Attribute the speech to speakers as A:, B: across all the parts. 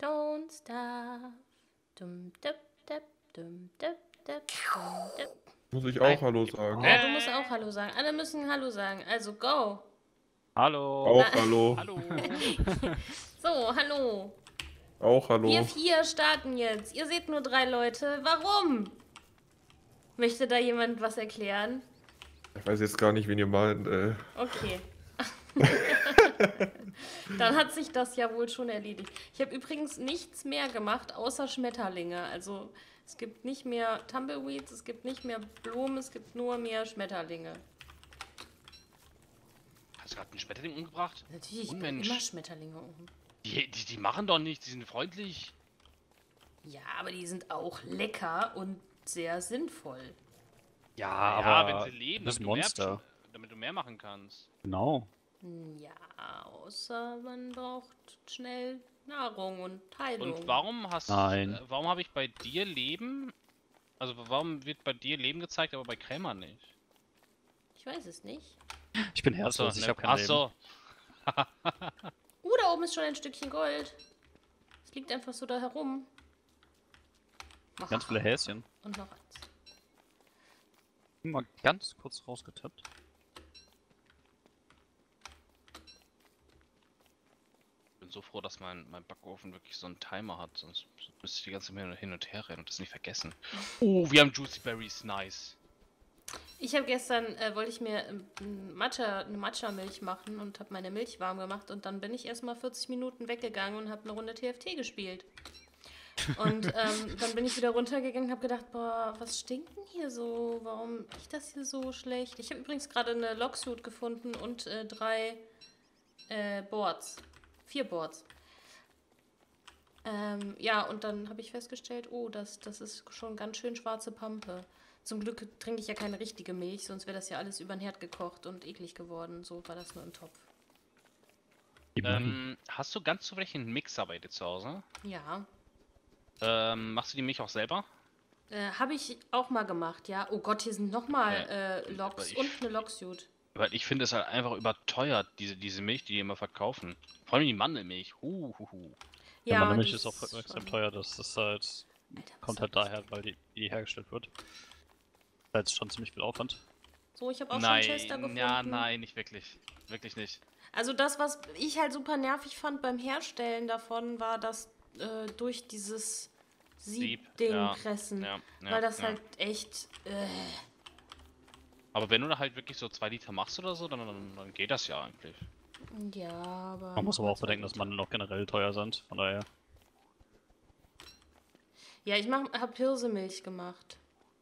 A: Don't stop. Dum, dup, dup, dum, dup, dup, dum, dup.
B: Muss ich auch Hallo sagen?
A: Ja, du musst auch Hallo sagen. Alle müssen Hallo sagen. Also, go.
C: Hallo.
B: Auch Hallo.
C: Hallo.
A: So, hallo.
B: Auch Hallo.
A: Wir 4 starten jetzt. Ihr seht nur 3 Leute. Warum? Möchte da jemand was erklären?
B: Ich weiß jetzt gar nicht, wen ihr meint.
A: Okay. Dann hat sich das ja wohl schon erledigt. Ich habe übrigens nichts mehr gemacht, außer Schmetterlinge. Also es gibt nicht mehr Tumbleweeds, es gibt nicht mehr Blumen, es gibt nur mehr Schmetterlinge.
C: Hast du gerade einen Schmetterling umgebracht?
A: Natürlich, ich bringe
C: Unmensch.
A: immer Schmetterlinge um.
C: Die machen doch nichts, die sind freundlich.
A: Ja, aber die sind auch lecker und sehr sinnvoll.
C: Ja,
D: aber
C: aber wenn sie leben,
D: das
C: damit du,
D: Monster.
C: damit du mehr machen kannst.
D: Genau.
A: Ja, außer man braucht schnell Nahrung und Heilung.
C: Und warum
D: Nein.
C: warum habe ich bei dir Leben, also warum wird bei dir Leben gezeigt, aber bei Krämer nicht?
A: Ich weiß es nicht.
D: Ich bin herzlos, ich habe kein Leben.
C: Achso,
A: Da oben ist schon ein Stückchen Gold. Es liegt einfach so da herum.
D: Ganz viele Häschen.
A: Und noch eins.
D: Mal ganz kurz rausgetippt.
C: ich bin so froh, dass mein Backofen wirklich so einen Timer hat, sonst müsste ich die ganze Zeit hin und her rennen und das nicht vergessen. Oh, wir haben Juicy Berries, nice.
A: Ich habe gestern, wollte ich mir eine Matcha-Milch machen und habe meine Milch warm gemacht und dann bin ich erstmal 40 Minuten weggegangen und habe eine Runde TFT gespielt. Und dann bin ich wieder runtergegangen und habe gedacht, boah, was stinkt denn hier so? Warum riecht das hier so schlecht? Ich habe übrigens gerade eine Logsuit gefunden und 3 Boards. 4 Boards. Ja, und dann habe ich festgestellt, oh, das ist schon ganz schön schwarze Pampe. Zum Glück trinke ich ja keine richtige Milch, sonst wäre das ja alles über den Herd gekocht und eklig geworden. So war das nur im Topf.
C: Hast du ganz zufällig einen Mixer bei dir zu Hause?
A: Ja.
C: Machst du die Milch auch selber?
A: Habe ich auch mal gemacht, ja. Oh Gott, hier sind nochmal Loks
C: ich-
A: und eine Logsuit.
C: Weil ich finde es halt einfach überteuert, diese Milch, die immer verkaufen. Vor allem die Mandelmilch.
D: Ja, meine Milch
A: die
D: ist auch extrem
A: schon-
D: teuer. Das ist halt.
A: Alter, was
D: Kommt
A: soll
D: halt
A: das?
D: daher, weil die hergestellt wird. Da ist schon ziemlich viel Aufwand.
A: So, ich habe auch schon Chester gefunden.
C: Ja, nein, nicht wirklich. Wirklich nicht.
A: Also das, was ich halt super nervig fand beim Herstellen davon, war das durch dieses Siebding
C: ja,
A: pressen.
C: ja,
A: weil das
C: ja.
A: halt echt...
C: Aber wenn du da halt wirklich so 2 Liter machst oder so, dann geht das ja eigentlich.
A: ja, aber...
D: Man muss aber auch bedenken, dass Mandeln auch generell teuer sind. Von daher.
A: Ja, ich habe Hirsemilch gemacht.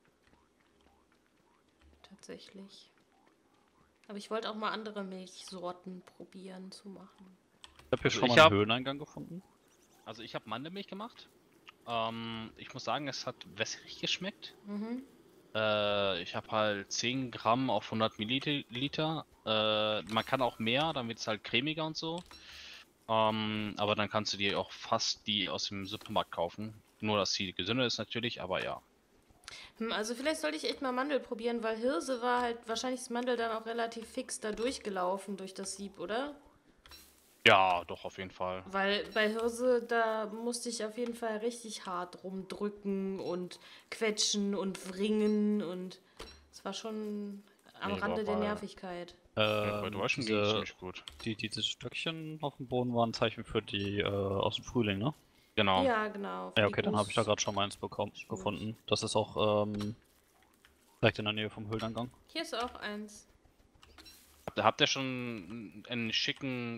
A: Tatsächlich. Aber ich wollte auch mal andere Milchsorten probieren zu machen.
D: Ich habe hier
C: Also
D: schon
C: ich
D: mal
C: hab-
D: einen Höhleneingang gefunden.
C: Also ich habe Mandelmilch gemacht. Ich muss sagen, es hat wässrig geschmeckt.
A: Mhm.
C: Ich habe halt 10 Gramm auf 100 Milliliter. Man kann auch mehr, dann wird es halt cremiger und so. Aber dann kannst du dir auch fast die aus dem Supermarkt kaufen. Nur, dass sie gesünder ist natürlich, aber ja.
A: Also vielleicht sollte ich echt mal Mandel probieren, weil Hirse war halt wahrscheinlich das Mandel dann auch relativ fix da durchgelaufen durch das Sieb, oder?
C: Ja, doch, auf jeden Fall.
A: Weil bei Hirse, da musste ich auf jeden Fall richtig hart rumdrücken und quetschen und wringen und es war schon am
C: Nee,
A: Rande der
C: aber-
A: Nervigkeit.
C: Bei Deutschen ging es ziemlich gut.
D: Diese Stöckchen auf dem Boden waren ein Zeichen für die aus dem Frühling, ne?
C: Genau.
A: Ja, genau. für
D: Ja,
A: die
D: okay, dann habe ich da
A: Gruß-
D: gerade schon mal eins gefunden. Das ist auch direkt in der Nähe vom Höhleneingang.
A: Hier ist auch eins.
C: Habt ihr schon einen schicken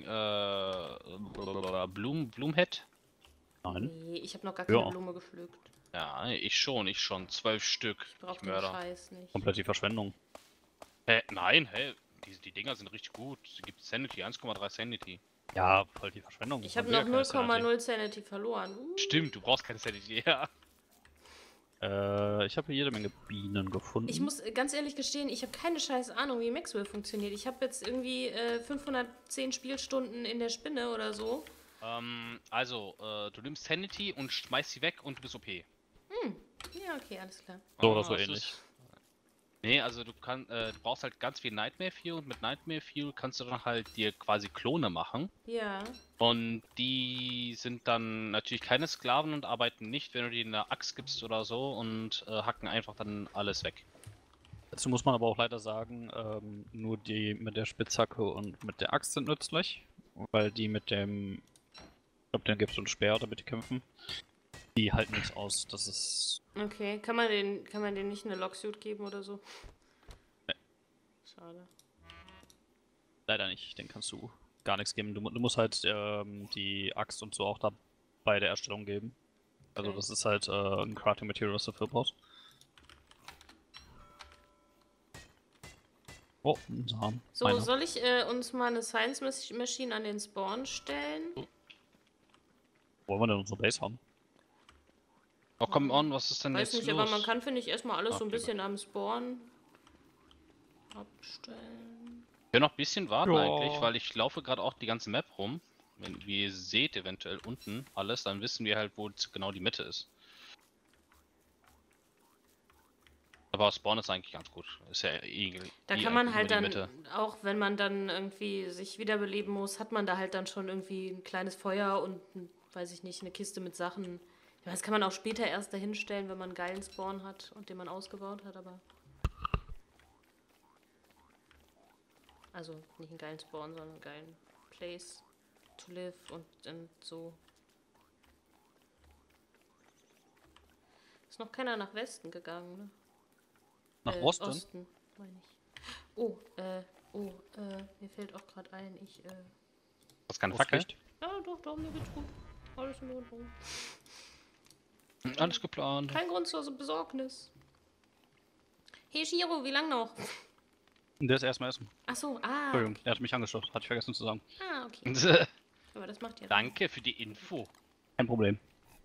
C: Blumenhead?
D: Nein.
A: Nee, ich habe noch gar keine
D: Ja.
A: Blume gepflückt.
C: Ja, ich schon. 12 Stück.
A: Ich brauche
C: Ich
A: den
C: Mörder.
A: Scheiß nicht.
D: Komplett die Verschwendung.
C: Nein, die Dinger sind richtig gut. Es gibt Sanity, 1,3 Sanity.
D: Ja, voll die Verschwendung.
A: Ich habe
D: Man will
A: noch
D: ja keine Sanity.
A: 0,0 Sanity verloren.
C: Stimmt, du brauchst keine Sanity. Ja.
D: Ich habe hier jede Menge Bienen gefunden.
A: Ich muss ganz ehrlich gestehen, ich habe keine scheiß Ahnung, wie Maxwell funktioniert. Ich habe jetzt irgendwie 510 Spielstunden in der Spinne oder so.
C: Du nimmst Sanity und schmeißt sie weg und du bist OP.
A: Ja, okay, alles klar.
D: So oder so
C: das
D: ähnlich.
C: ist- Nee, also du brauchst halt ganz viel Nightmare Fuel und mit Nightmare Fuel kannst du dann halt dir quasi Klone machen.
A: Ja.
C: Und die sind dann natürlich keine Sklaven und arbeiten nicht, wenn du denen eine Axt gibst oder so und hacken einfach dann alles weg.
D: Dazu muss man aber auch leider sagen, nur die mit der Spitzhacke und mit der Axt sind nützlich, weil die mit dem, ich glaube, den Gift und Speer, damit die kämpfen, die halten nichts aus. Das ist.
A: Okay, kann man den nicht eine Locksuit geben oder so?
D: Nee.
A: Schade.
D: Leider nicht, den kannst du gar nichts geben. Du musst halt die Axt und so auch da bei der Erstellung geben. Also
A: Okay.
D: das ist halt ein Crafting Material, was du dafür brauchst. Oh, ein Samen.
A: So,
D: Meiner.
A: soll ich uns mal eine Science Machine an den Spawn stellen?
D: Wollen wir denn unsere Base haben?
C: Oh, come on, was ist denn
A: Weiß
C: jetzt
A: nicht,
C: los?
A: aber man kann, finde ich, erstmal alles so ein
C: Okay,
A: bisschen am Spawn abstellen.
C: Ich will noch ein bisschen warten
D: Ja.
C: eigentlich, weil ich laufe gerade auch die ganze Map rum. Wenn ihr seht eventuell unten alles, dann wissen wir halt, wo genau die Mitte ist. Aber Spawn ist eigentlich ganz gut. Ist ja
A: Da
C: eh
A: kann man
C: eigentlich
A: halt
C: nur die
A: dann,
C: Mitte.
A: auch wenn man dann irgendwie sich wiederbeleben muss, hat man da halt dann schon irgendwie ein kleines Feuer und, weiß ich nicht, eine Kiste mit Sachen. Ja, das kann man auch später erst dahinstellen, wenn man einen geilen Spawn hat und den man ausgebaut hat, aber... Also nicht einen geilen Spawn, sondern einen geilen Place to live und so. Ist noch keiner nach Westen gegangen, ne?
D: Nach Osten?
A: Osten, meine ich. Mir fällt auch gerade ein,
C: Das ist keine Fackel.
D: Ostlicht?
A: Ja, doch, mir geht's gut. Alles in Ordnung.
C: Alles geplant.
A: Kein Grund zur Besorgnis. Hey Shiro, wie lang noch?
D: Der ist erstmal essen.
A: Ach so,
D: Entschuldigung, er hat mich angeschaut. Hatte ich vergessen zu sagen.
A: okay. Aber das macht ja...
C: Danke für die Info.
D: Kein Problem.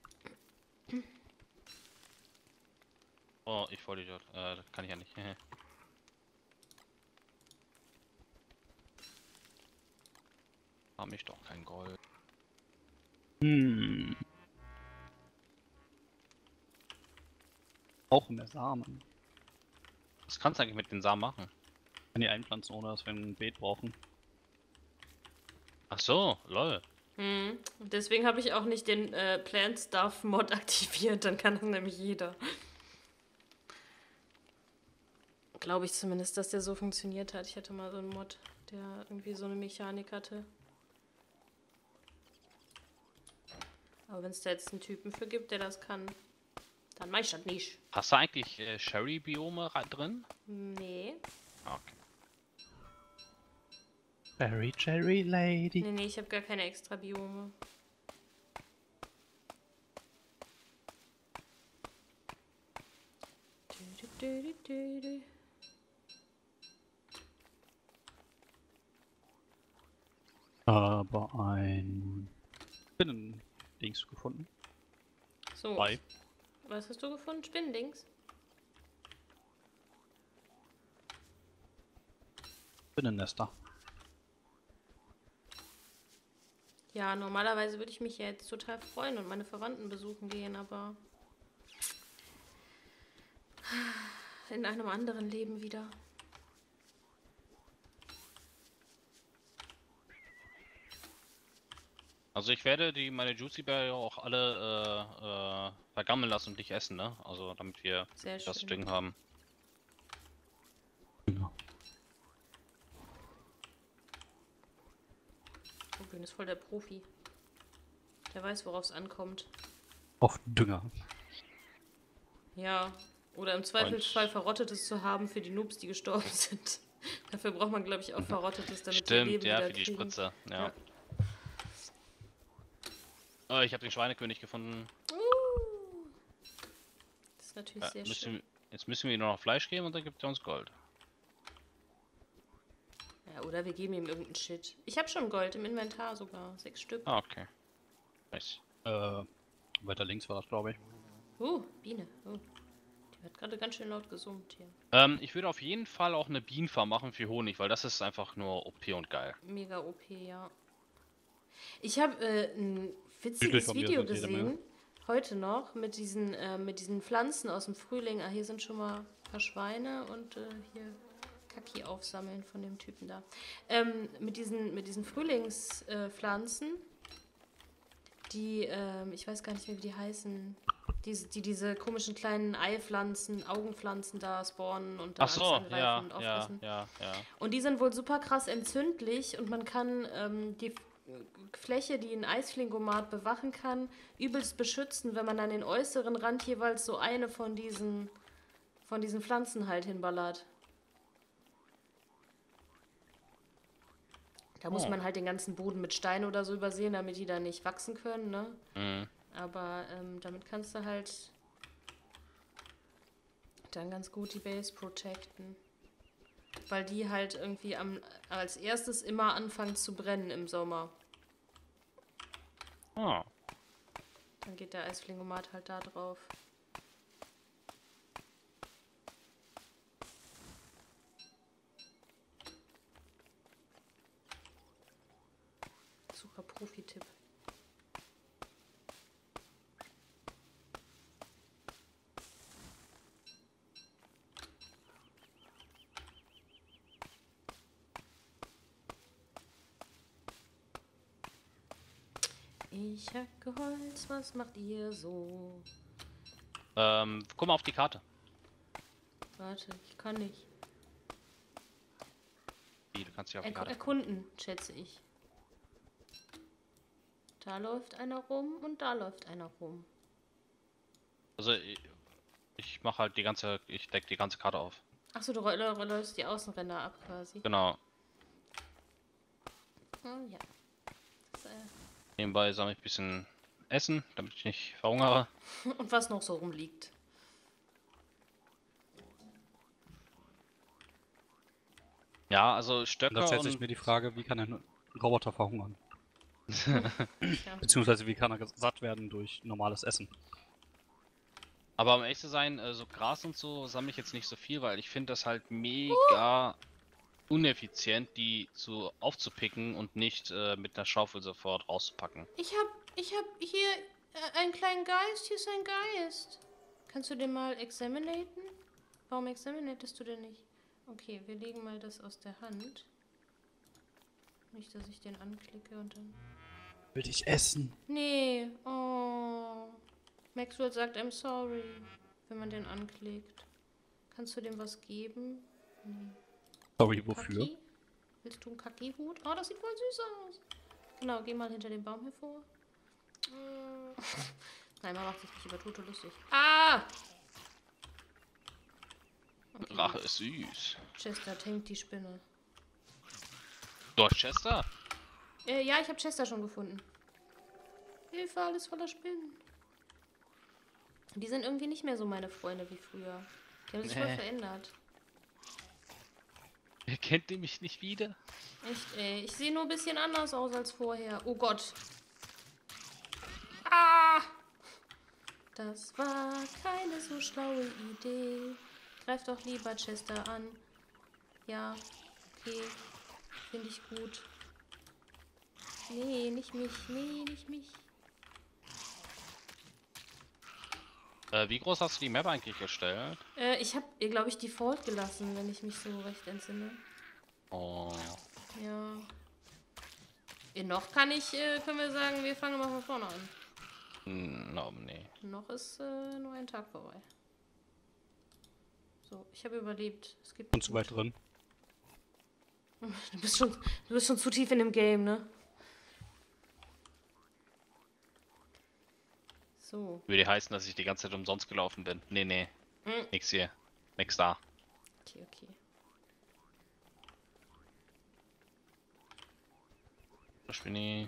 C: Oh, ich Vollidiot. Das kann ich ja nicht. Hab ich doch kein Gold.
D: Auch mehr Samen.
C: Was kannst du eigentlich mit den Samen machen?
D: Kann die einpflanzen, ohne dass wir ein Beet brauchen.
C: Ach so, lol.
A: Und deswegen habe ich auch nicht den Plant Stuff Mod aktiviert, dann kann das nämlich jeder. Glaube ich zumindest, dass der so funktioniert hat. Ich hatte mal so einen Mod, der irgendwie so eine Mechanik hatte. Aber wenn es da jetzt einen Typen für gibt, der das kann, dann mach ich das nicht.
C: Hast du eigentlich Sherry-Biome drin?
A: Nee.
C: Okay.
D: Berry Cherry Lady.
A: Nee, ich habe gar keine extra Biome.
D: Aber ein Spinnendings gefunden.
A: So.
D: Zwei.
A: Was hast du gefunden? Spinnendings?
D: Spinnennester.
A: Ja, normalerweise würde ich mich ja jetzt total freuen und meine Verwandten besuchen gehen, aber in einem anderen Leben wieder.
C: Also ich werde meine Juicy Berry auch alle vergammeln lassen und nicht essen, ne? Also damit wir
A: Sehr
C: das
A: schön.
C: Ding haben.
D: Dünger.
A: Rubin ist voll der Profi. Der weiß, worauf es ankommt.
D: Auf Dünger.
A: Ja. Oder im Zweifelsfall Verrottetes zu haben für die Noobs, die gestorben sind. Dafür braucht man, glaube ich, auch Verrottetes, damit die
C: Stimmt,
A: Leben
C: ja,
A: wieder
C: für die
A: kriegen.
C: Spritze. Ja.
A: Ja.
C: Oh, ich habe den Schweinekönig gefunden.
A: Das ist natürlich sehr schön.
C: Jetzt müssen wir ihm nur noch Fleisch geben und dann gibt er uns Gold.
A: Ja, oder wir geben ihm irgendeinen Shit. Ich habe schon Gold im Inventar sogar. 6 Stück.
C: Ah, okay. Nice.
D: Weiter links war das, glaube ich.
A: Biene. Oh. Die hat gerade ganz schön laut gesummt hier.
C: Ich würde auf jeden Fall auch eine Bienenfarm machen für Honig, weil das ist einfach nur OP und geil.
A: Mega OP, ja. Ich habe ein
D: Südlich
A: witziges
D: von mir
A: Video
D: sind jede
A: gesehen.
D: Menge.
A: heute noch mit diesen Pflanzen aus dem Frühling. Ah, hier sind schon mal ein paar Schweine und hier Kaki aufsammeln von dem Typen da. Mit diesen Frühlingspflanzen, die, ich weiß gar nicht mehr, wie die heißen, diese komischen kleinen Eipflanzen, Augenpflanzen da spawnen und dann
C: Ach so,
A: alles angreifen
C: ja,
A: und
C: ja,
A: auffressen.
C: ja.
A: Und die sind wohl super krass entzündlich und man kann die Fläche, die ein Eisflingomat bewachen kann, übelst beschützen, wenn man an den äußeren Rand jeweils so eine von diesen Pflanzen halt hinballert. Da muss man halt den ganzen Boden mit Stein oder so übersehen, damit die da nicht wachsen können, ne?
C: Mhm.
A: Aber damit kannst du halt dann ganz gut die Base protecten. Weil die halt irgendwie als erstes immer anfangen zu brennen im Sommer.
C: Ah.
A: Dann geht der Eisflingomat halt da drauf. Super Profi-Tipp. Ich hacke Holz, was macht ihr so?
C: Guck mal auf die Karte.
A: Warte, ich kann nicht.
C: Wie, du kannst dich auf die Karte.
A: Erkunden, schätze ich. Da läuft einer rum und da läuft einer rum.
C: Also ich mache halt ich decke die ganze Karte auf.
A: Achso, du läufst die Außenränder ab quasi.
C: Genau.
A: Oh, ja. Das,
C: Nebenbei sammle ich ein bisschen Essen, damit ich nicht verhungere.
A: und was noch so rumliegt.
C: Ja, also
D: Und
C: Stöcker
D: da stellt sich
C: und...
D: mir die Frage, wie kann ein Roboter verhungern?
A: Ja.
D: Beziehungsweise wie kann er satt werden durch normales Essen?
C: Aber um ehrlich zu sein, so Gras und so sammle ich jetzt nicht so viel, weil ich finde das halt mega uneffizient, die aufzupicken und nicht mit einer Schaufel sofort rauszupacken.
A: Ich hab hier einen kleinen Geist. Hier ist ein Geist. Kannst du den mal examinaten? Warum examinatest du den nicht? Okay, wir legen mal das aus der Hand. Nicht, dass ich den anklicke und dann...
D: Will ich essen?
A: Nee, oh. Maxwell sagt I'm sorry, wenn man den anklickt. Kannst du dem was geben? Nee.
D: Sorry, wofür?
A: Kaki? Willst du einen Kaki-Hut? Oh, das sieht voll süß aus. Genau, geh mal hinter dem Baum hervor. Nein, man macht sich nicht über Tote lustig. Ah! Okay,
C: Rache
A: gut.
C: ist süß.
A: Chester tankt die Spinne.
C: Durch Chester?
A: Ja, ich habe Chester schon gefunden. Hilfe, alles voller Spinnen. Die sind irgendwie nicht mehr so meine Freunde wie früher. Die haben sich voll verändert.
C: Erkennt ihr mich nicht wieder?
A: Echt, ey. Ich sehe nur ein bisschen anders aus als vorher. Oh Gott. Ah! Das war keine so schlaue Idee. Greif doch lieber Chester an. Ja, okay. Finde ich gut. Nee, nicht mich. Nee, nicht mich.
C: Wie groß hast du die Map eigentlich gestellt?
A: Ich habe ihr, glaube ich, Default gelassen, wenn ich mich so recht entsinne.
C: Oh.
A: Ja. Noch können wir sagen, wir fangen mal von vorne an.
C: No, nee.
A: Noch ist nur ein Tag vorbei. So, ich habe überlebt. Es gibt
D: Und zu weit drin.
A: Du bist schon zu tief in dem Game, ne? So.
C: Würde heißen, dass ich die ganze Zeit umsonst gelaufen bin. Nee.
A: Hm.
C: Nix hier. Nix da.
A: Okay.
C: Spinni.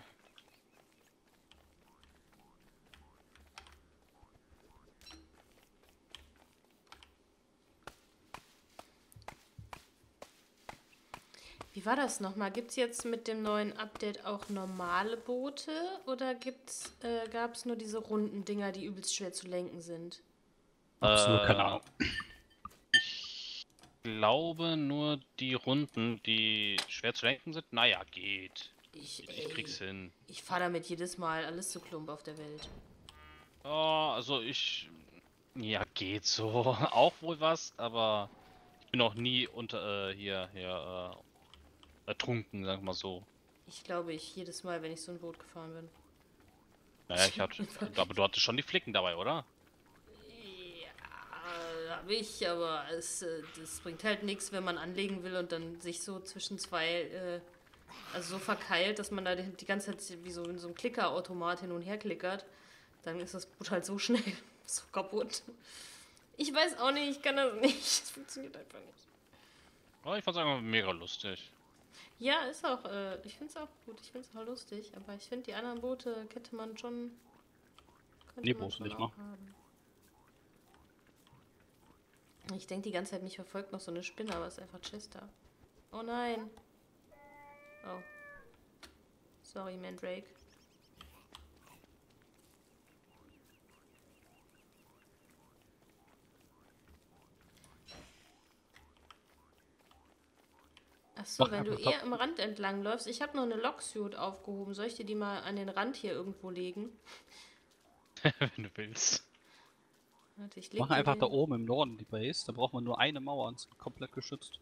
A: Wie war das nochmal? Gibt es jetzt mit dem neuen Update auch normale Boote oder gab es nur diese runden Dinger, die übelst schwer zu lenken sind?
D: Absolut keine Ahnung.
C: Ich glaube nur die Runden, die schwer zu lenken sind. Naja, geht. Ich krieg's hin.
A: Ich fahre damit jedes Mal alles zu Klump auf der Welt.
C: Also ich. Ja, geht so. Auch wohl was, aber ich bin noch nie ertrunken, sagen wir mal so.
A: Ich glaube, ich jedes Mal, wenn ich so ein Boot gefahren bin.
C: Naja, ich hatte. Aber du hattest schon die Flicken dabei, oder?
A: Ja, habe ich, aber das bringt halt nichts, wenn man anlegen will und dann sich so zwischen zwei, also so verkeilt, dass man da die ganze Zeit wie so in so einem Klickerautomat hin und her klickert. Dann ist das Boot halt so schnell so kaputt. Ich weiß auch nicht, ich kann das nicht. Es funktioniert einfach nicht.
C: Aber ich fand's einfach mega lustig.
A: Ja, ist auch, ich finde es auch gut, ich finde es auch lustig, aber ich finde, die anderen Boote könnte man schon.
D: Nee, brauchst du nicht
A: auch haben. Ich denke die ganze Zeit, mich verfolgt noch so eine Spinne, aber es ist einfach Chester. Oh nein. Oh. Sorry, Mandrake. Achso, wenn du eher am Rand entlang läufst. Ich habe noch eine Locksuit aufgehoben. Soll ich dir die mal an den Rand hier irgendwo legen?
C: Wenn du willst.
A: Warte, ich leg
D: Mach
A: dir
D: einfach
A: den...
D: da oben im Norden die Base, da braucht man nur eine Mauer und ist komplett geschützt.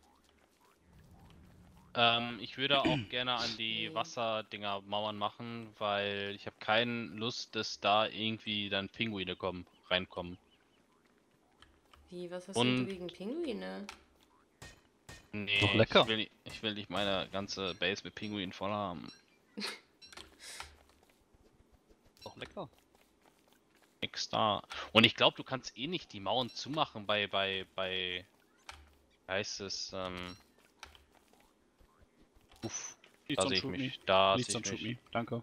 C: Ich würde auch gerne an die Wasserdinger Mauern machen, weil ich habe keine Lust, dass da irgendwie dann Pinguine reinkommen.
A: Wie, was hast du
C: Und
A: gegen Pinguine?
D: Doch
C: nee,
D: lecker.
C: ich will nicht meine ganze Base mit Pinguinen voll haben.
D: Doch lecker.
C: Nix da. Und ich glaube, du kannst eh nicht die Mauern zumachen wie heißt es, da sehe ich mich. Da
D: Nichts
C: sehe ich
D: on shoot
C: mich.
D: me. Danke.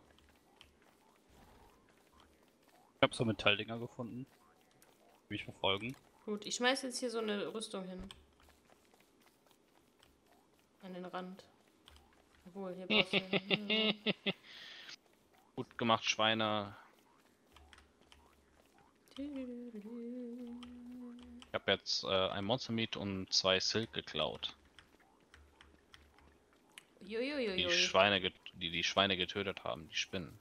D: Ich habe so Metalldinger gefunden. Die mich verfolgen.
A: Gut, ich schmeiß jetzt hier so eine Rüstung hin. An den Rand. Obwohl, hier brauchst du...
C: Gut gemacht, Schweine. Ich habe jetzt ein Monster Meat und 2 Silk geklaut. Die Schweine, die Schweine getötet haben, die Spinnen.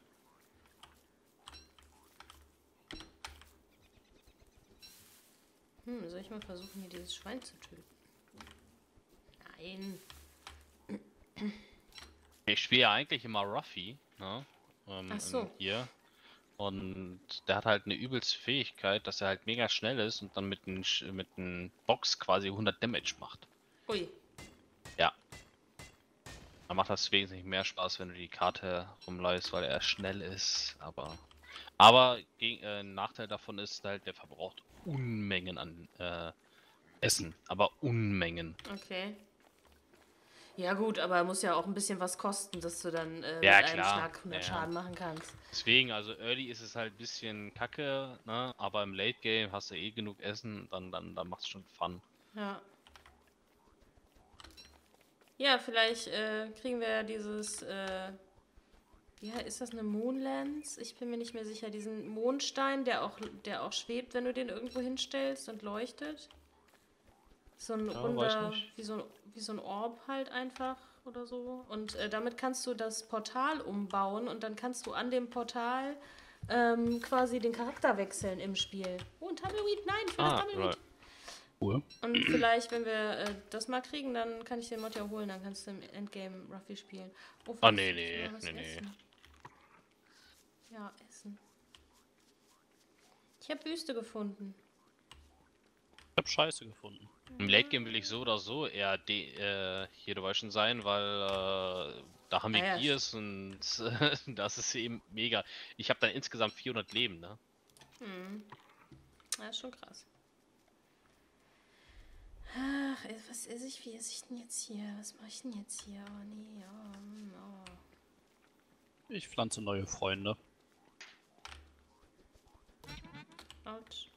A: Soll ich mal versuchen, hier dieses Schwein zu töten? Nein.
C: Ich spiele ja eigentlich immer Ruffy, ne?
A: Ach so.
C: Hier. Und der hat halt eine übelste Fähigkeit, dass er halt mega schnell ist und dann mit einem Box quasi 100 Damage macht.
A: Ui.
C: Ja. Dann macht das wesentlich mehr Spaß, wenn du die Karte rumläufst, weil er schnell ist, aber ein Nachteil davon ist halt, der verbraucht Unmengen an Essen, aber Unmengen.
A: Okay. Ja gut, aber muss ja auch ein bisschen was kosten, dass du dann mit
C: Ja,
A: einem
C: klar.
A: Schlag 100 Schaden machen kannst.
C: Deswegen, also Early ist es halt ein bisschen kacke, ne? Aber im Late Game hast du eh genug Essen, dann macht es schon Fun.
A: Ja. Ja, vielleicht kriegen wir ja dieses, ja, ist das eine Moonlance? Ich bin mir nicht mehr sicher. Diesen Mondstein, der auch schwebt, wenn du den irgendwo hinstellst und leuchtet. So ein runder, wie so ein Orb halt einfach oder so. Und damit kannst du das Portal umbauen und dann kannst du an dem Portal quasi den Charakter wechseln im Spiel. Oh, ein Tumbleweed, nein, ich will das Tumbleweed.
C: Right.
D: Cool.
A: Und vielleicht, wenn wir das mal kriegen, dann kann ich den Mod ja holen, dann kannst du im Endgame Ruffy spielen. Oh,
C: Ah, nee.
A: Essen. Ja, Essen. Ich habe Wüste gefunden.
D: Ich hab Scheiße gefunden.
C: Im Late Game will ich so oder so eher hier du weißt schon sein, weil da haben wir
A: ja,
C: Gears und das ist eben mega. Ich habe dann insgesamt 400 Leben, ne?
A: Das ist schon krass. Ach, was esse ich? Wie esse ich denn jetzt hier? Was mache ich denn jetzt hier? Oh nee, oh.
D: Ich pflanze neue Freunde.
A: Autsch.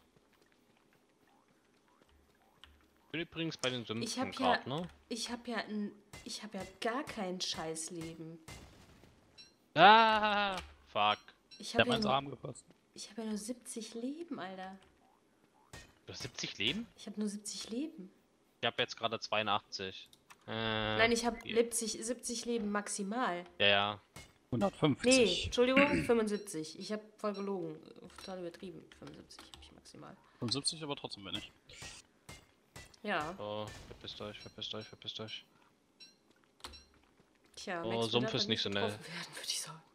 C: Ich bin übrigens bei den Sümpfen
A: Ich habe
C: gerade, ne?
A: ich habe ja gar kein Scheißleben.
C: Ah, fuck.
A: Ich
D: Ich
A: habe
D: hab meinen Arm gefasst.
A: ich habe ja nur 70 Leben, Alter.
C: Du hast 70 Leben?
A: Ich habe nur 70 Leben.
C: Ich habe jetzt gerade 82.
A: Nein, ich habe 70 Leben maximal.
C: Ja.
D: 150.
A: Entschuldigung, 75. Ich habe voll gelogen. Total übertrieben. 75 habe ich maximal.
D: 75 aber trotzdem wenig.
A: Ja,
C: Oh, verpisst euch, verpisst euch, verpisst euch.
A: tja,
C: Oh,
A: Max will
C: Sumpf
A: davon
C: ist nicht so
A: getroffen
C: schnell.
A: werden, würde ich sagen.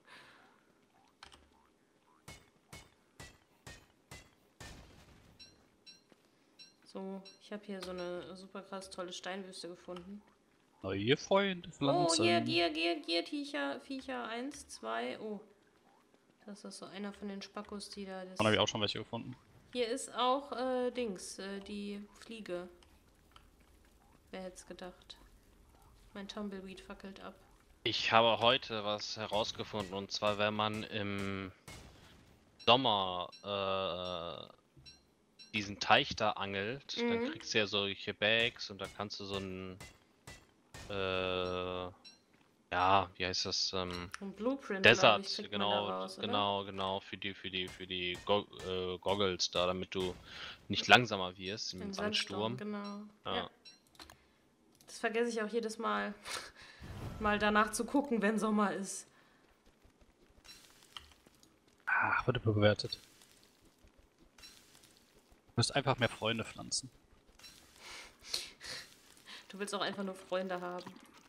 A: So, ich habe hier so eine super krass tolle Steinwüste gefunden.
D: Neue Freunde
A: Oh,
D: pflanzen.
A: hier, Viecher 1, 2. Oh, das ist so einer von den Spackos, die da...
D: Dann habe ich auch schon welche gefunden.
A: Hier ist auch, die Fliege. Wer hätte es gedacht? Mein Tumbleweed fackelt ab.
C: Ich habe heute was herausgefunden, und zwar, wenn man im Sommer diesen Teich da angelt, dann kriegst du ja solche Bags und da kannst du so ein ja, wie heißt das?
A: Ein Blueprint, glaub
C: Desert,
A: ich, kriegt man
C: genau,
A: daraus, oder?
C: genau, für die Goggles da, damit du nicht langsamer wirst
A: Im
C: im
A: Sandsturm,
C: Sandsturm.
A: genau.
C: Ja.
A: Ja. Das vergesse ich auch jedes Mal, mal danach zu gucken, wenn Sommer ist.
D: Ah, wird überbewertet. Du musst einfach mehr Freunde pflanzen.
A: Du willst auch einfach nur Freunde haben.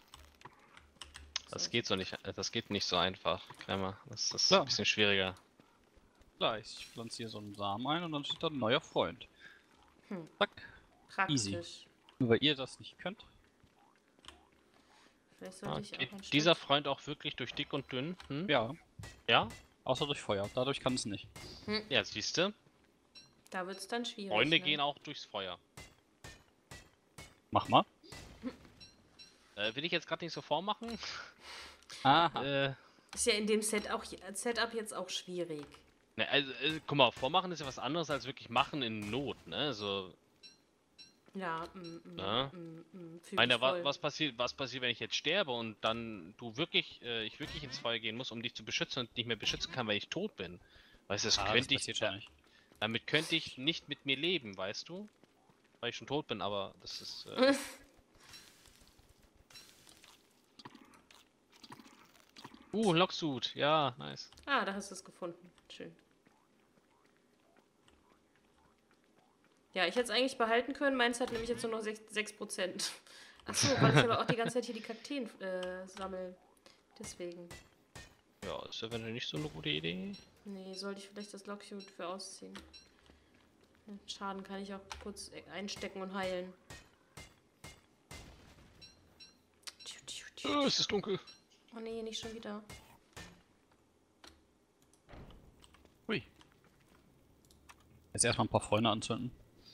C: Das geht so nicht, das geht nicht so einfach, Klemmer. Das ist
D: Klar.
C: ein bisschen schwieriger.
D: Klar, ich pflanze hier so einen Samen ein und dann steht da ein neuer Freund.
A: Hm.
D: Zack.
A: Praktisch.
D: Easy. Nur weil ihr das nicht könnt.
A: Vielleicht sollte ich
C: Okay.
A: auch ein
C: Dieser
A: Stück-
C: Freund auch wirklich durch dick und dünn? Hm?
D: Ja,
C: Ja?
D: außer durch Feuer. Dadurch kann es nicht.
C: Ja, siehste.
A: Da wird es dann schwierig.
C: Freunde
A: ne?
C: gehen auch durchs Feuer.
D: Mach mal.
C: Will ich jetzt gerade nicht so vormachen?
D: Aha.
A: Ist ja in dem Setup jetzt auch schwierig.
C: Ne, also, guck mal, vormachen ist ja was anderes als wirklich machen in Not, ne? So,
A: Ja,
C: Ja.
A: fühl
C: meine,
A: mich voll.
C: was passiert, wenn ich jetzt sterbe und dann ich wirklich ins Feuer gehen muss, um dich zu beschützen und nicht mehr beschützen kann, weil ich tot bin? Weißt du,
D: Ah, das passiert schon nicht.
C: damit könnte ich nicht mit mir leben, weißt du? Weil ich schon tot bin, aber das ist, Locksuit, ja, nice.
A: Ah, da hast du es gefunden. Schön. Ja, ich hätte es eigentlich behalten können. Meins hat nämlich jetzt nur noch 6%. Achso, weil ich aber auch die ganze Zeit hier die Kakteen sammle. Deswegen.
C: Ja, ist ja eventuell nicht so eine gute Idee.
A: Nee, sollte ich vielleicht das Locksuit für ausziehen. Den Schaden kann ich auch kurz einstecken und heilen.
C: Es ist dunkel.
A: Oh nee, nicht schon wieder.
D: Hui. Jetzt erstmal ein paar Freunde anzünden.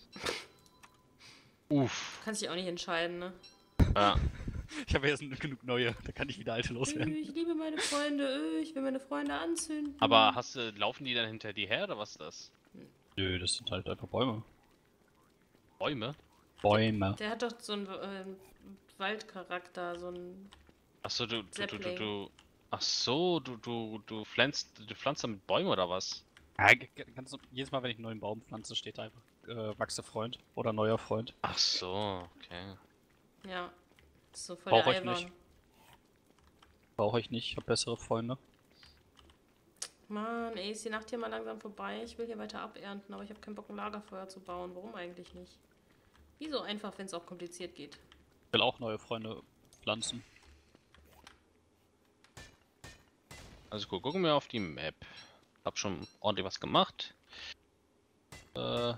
C: Uff.
A: Kannst dich auch nicht entscheiden, ne?
C: Ja.
D: Ich habe jetzt genug neue, da kann ich wieder alte loswerden.
A: Ich liebe meine Freunde, ich will meine Freunde anzünden.
C: Aber laufen die dann hinter dir her oder was ist das?
D: Nö, das sind halt einfach Bäume.
C: Bäume?
D: Bäume.
A: Der hat doch so einen Waldcharakter, so ein...
C: Achso,
A: Sapling.
C: du pflanzt damit Bäume oder was?
D: Ja, jedes Mal, wenn ich einen neuen Baum pflanze, steht da einfach wachse Freund oder neuer Freund.
C: Ach so, okay.
A: Ja. Das ist so voll
D: Brauche
A: der
D: ich
A: Eiwahn.
D: nicht. Brauche ich nicht, ich habe bessere Freunde.
A: Mann, ey, ist die Nacht hier mal langsam vorbei. Ich will hier weiter abernten, aber ich habe keinen Bock, ein Lagerfeuer zu bauen. Warum eigentlich nicht? Wieso einfach, wenn es auch kompliziert geht?
D: Ich will auch neue Freunde pflanzen.
C: Also gut, gucken wir auf die Map. Hab schon ordentlich was gemacht. Ja.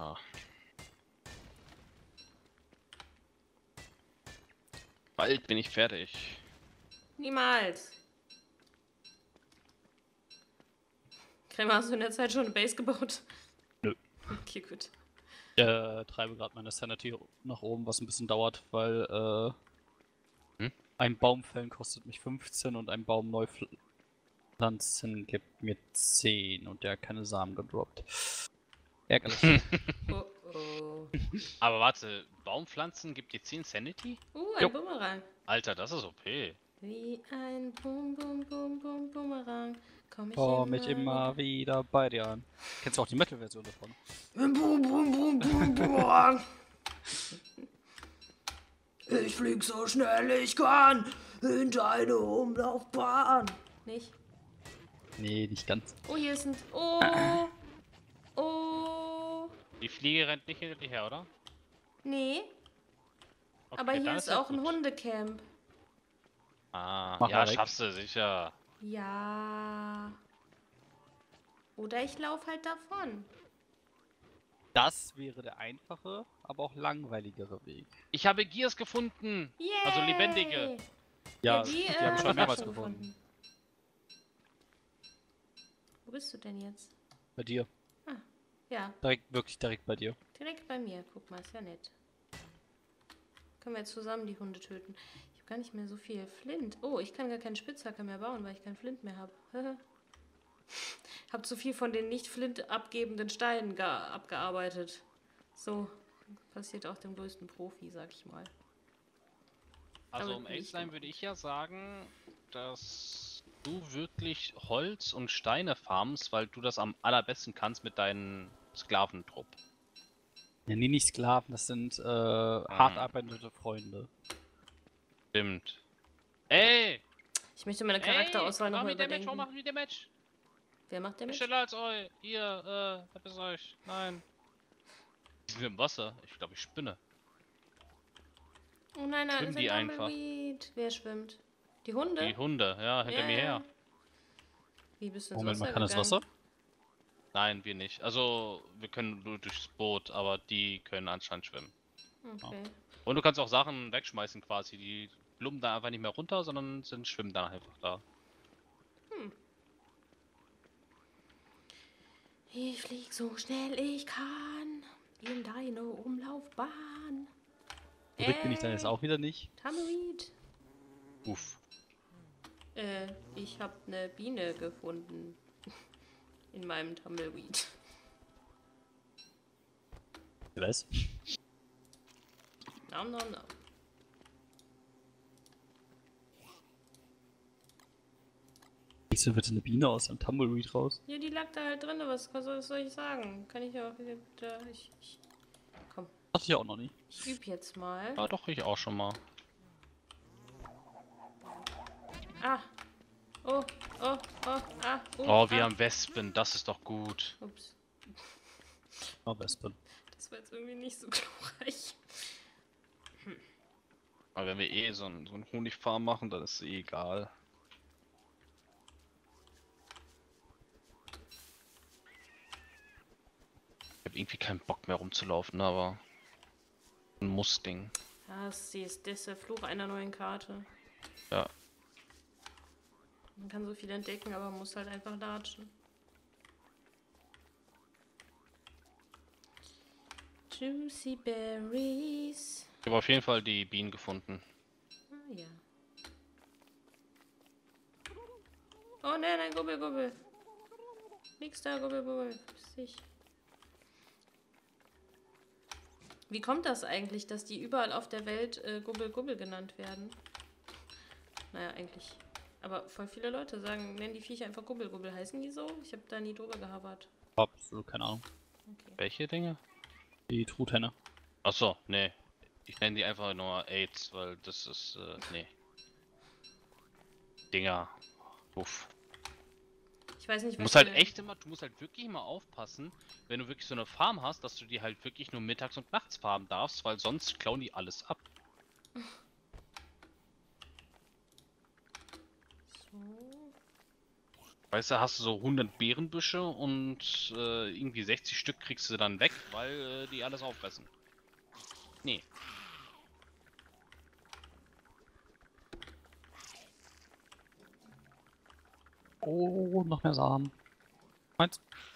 C: Bald bin ich fertig.
A: Niemals. Krämer, hast du in der Zeit schon eine Base gebaut?
D: Nö.
A: Okay, gut.
D: Ich treibe gerade meine Sanity nach oben, was ein bisschen dauert, weil ein Baum fällen kostet mich 15 und ein Baum neu pflanzen gibt mir 10 und der hat keine Samen gedroppt. Ärgerlich.
A: Oh oh.
C: Aber warte, Baumpflanzen gibt dir 10 Sanity?
A: Ein
D: Jo.
A: Bumerang.
C: Alter, das ist OP.
A: Wie ein Bumerang.
D: Komm ich immer wieder bei dir an. Kennst du auch die Metal-Version davon?
A: Bumerang. Ich flieg so schnell ich kann in deine Umlaufbahn. Nicht?
D: Nee, nicht ganz.
A: Oh, hier ist ein... Oh! Oh!
C: Die Fliege rennt nicht hinter dir her, oder?
A: Nee,
C: Okay,
A: aber hier
C: dann
A: ist
C: ja
A: auch ein
C: gut.
A: Hundecamp.
C: Ah,
D: Mach
C: ja,
D: mal weg.
C: schaffst du sicher.
A: Ja. Oder ich laufe halt davon.
D: Das wäre der einfache, aber auch langweiligere Weg.
C: Ich habe Gears gefunden.
A: Yay!
C: Also lebendige.
A: Ja,
D: Ja,
A: die,
D: die habe ich schon
A: hab
D: mehrmals
A: schon
D: gefunden.
A: Wo bist du denn jetzt?
D: Bei dir.
A: Ja,
D: Wirklich direkt bei dir.
A: direkt bei mir. Guck mal, ist ja nett. Können wir jetzt zusammen die Hunde töten. Ich habe gar nicht mehr so viel Flint. Oh, ich kann gar keinen Spitzhacker mehr bauen, weil ich keinen Flint mehr habe. Hab zu viel von den nicht Flint abgebenden Steinen abgearbeitet. So passiert auch dem größten Profi, sag ich mal.
C: Also
A: Damit
C: um
A: bin
C: ehrlich
A: ich
C: zu sein
A: gemacht.
C: würde ich ja sagen, dass du wirklich Holz und Steine farmst, weil du das am allerbesten kannst mit deinen Sklaventrupp.
D: Ja, nee, nicht Sklaven, das sind hart arbeitende Freunde.
C: Stimmt. Ey!
A: Ich möchte meine Charakterauswahl
C: mach
A: nochmal
C: mir Damage,
A: überdenken.
C: mach mir Damage!
A: Wer macht der mit?
C: Schneller als euch! Ihr, verpiss euch! Nein! Die sind im Wasser. Ich glaube, ich spinne.
A: Oh nein, nein,
C: Schwimmen
A: ist
C: die
A: ein
C: einfach.
A: Tumbleweed. Wer schwimmt? Die Hunde?
C: Die Hunde, ja, hinter mir her.
A: Wie bist du ins
D: Moment,
A: Wasser
D: man kann das
A: gegangen?
D: Wasser?
C: Nein, wir nicht. Also, wir können nur durchs Boot, aber die können anscheinend schwimmen.
A: Okay.
C: Und du kannst auch Sachen wegschmeißen quasi. Die plumpen da einfach nicht mehr runter, sondern schwimmen dann einfach da.
A: Ich flieg so schnell ich kann in deine Umlaufbahn.
D: Zurück bin ich dann jetzt auch wieder nicht.
A: Tumbleweed.
C: Uff.
A: Ich habe eine Biene gefunden. In meinem Tumbleweed.
D: Was?
A: Nom nom nom.
D: Wieso wird eine Biene aus einem Tumbleweed raus?
A: Ja, die lag da halt drin. Was soll ich sagen? Kann ich auch wieder... Komm,
D: Dachte ich auch noch nicht.
A: ich übe jetzt mal.
C: Ja, doch, ich auch schon mal.
A: Ah. Oh, oh, oh, ah,
C: Oh, wir
A: ah.
C: haben Wespen, das ist doch gut.
A: Ups.
D: Oh, Wespen.
A: Das war jetzt irgendwie nicht so glorreich.
C: Aber wenn wir eh so einen Honigfarm machen, dann ist es eh egal. Ich habe irgendwie keinen Bock mehr rumzulaufen, aber ein Muss-Ding.
A: Ja, das ist der Fluch einer neuen Karte.
C: Ja.
A: Man kann so viel entdecken, aber man muss halt einfach latschen. Juicy Berries.
C: Ich habe auf jeden Fall die Bienen gefunden.
A: Ah ja. Oh nein, nein, Gubbel, Gubbel. Nix da, Gubbel, Gubbel. Verpiss dich. Wie kommt das eigentlich, dass die überall auf der Welt Gubbel, Gubbel genannt werden? Naja, eigentlich. Aber voll viele Leute sagen, nennen die Viecher einfach Gubbel, Gubbel. Heißen die so? Ich habe da nie drüber gehabert.
D: Absolut keine Ahnung.
A: Okay.
C: Welche Dinge?
D: Die Truthenne.
C: Achso, nee. Ich nenne die einfach nur AIDS, weil das ist, nee. Dinger. Uff.
A: Ich weiß nicht,
C: Du
A: was
C: musst halt
A: für-
C: echt immer, du musst halt wirklich immer aufpassen, wenn du wirklich so eine Farm hast, dass du die halt wirklich nur mittags und nachts farmen darfst, weil sonst klauen die alles ab.
A: So.
C: Weißt du, hast du so 100 Beerenbüsche und irgendwie 60 Stück kriegst du dann weg, weil die alles auffressen. Nee.
D: Oh, noch mehr Samen. Meins.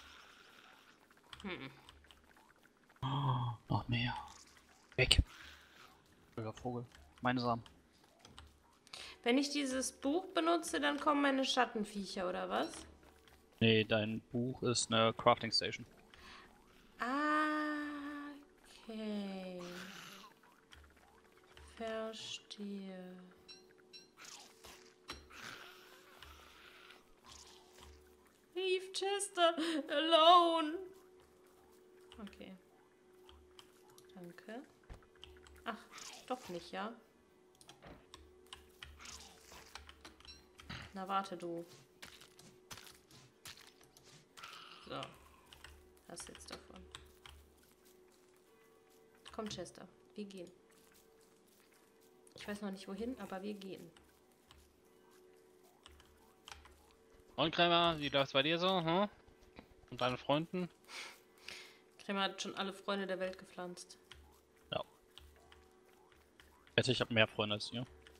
A: Hm.
D: Oh, noch mehr. Weg. Böser Vogel. Meine Samen.
A: Wenn ich dieses Buch benutze, dann kommen meine Schattenviecher, oder was?
D: Nee, dein Buch ist eine Crafting Station.
A: Ah, okay. Verstehe. Leave Chester alone. Okay. Danke. Ach, doch nicht, ja? Na warte du. So. Hast jetzt davon. Komm, Chester. Wir gehen. Ich weiß noch nicht wohin, aber wir gehen.
C: Und Krämer, wie läuft's bei dir so? Hm? Und deinen Freunden?
A: Krämer hat schon alle Freunde der Welt gepflanzt.
D: Ja. Ich habe mehr Freunde als ihr.